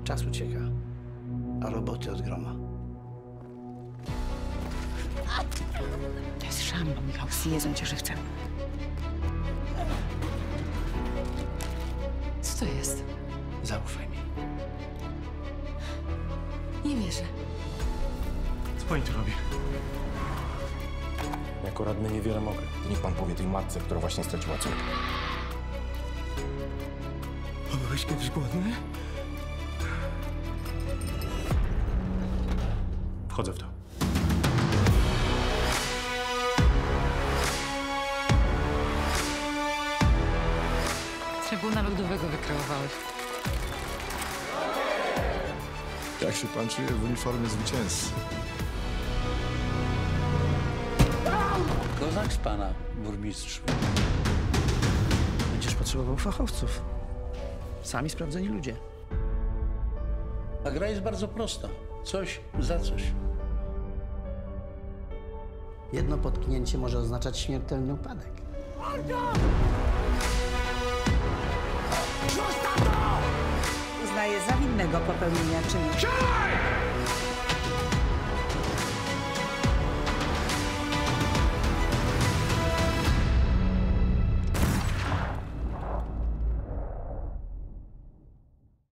Czas ucieka, a roboty od groma. To jest szambo, Michał. Zjedzą cię żywcem. Co to jest? Zaufaj mi. Nie wierzę. Co pani tu robi? Jako radny niewiele mogę. Niech pan powie tej matce, która właśnie straciła córkę. A byłeś kiedyś głodny? Wchodzę w to. Trybuna Ludowego wykreowałeś. Jak się pan czuje w uniformie zwycięzcy? Kozak z pana, burmistrzu. Będziesz potrzebował fachowców. Sami sprawdzeni ludzie. A gra jest bardzo prosta. Coś za coś. Jedno potknięcie może oznaczać śmiertelny upadek. Uznaje za winnego popełnienia czynu.